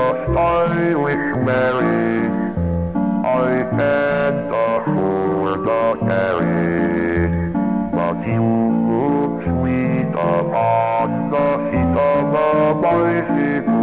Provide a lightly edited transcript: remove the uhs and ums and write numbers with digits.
stylish Mary, I had the sword to carry, but you look sweet upon the seat of a bicycle.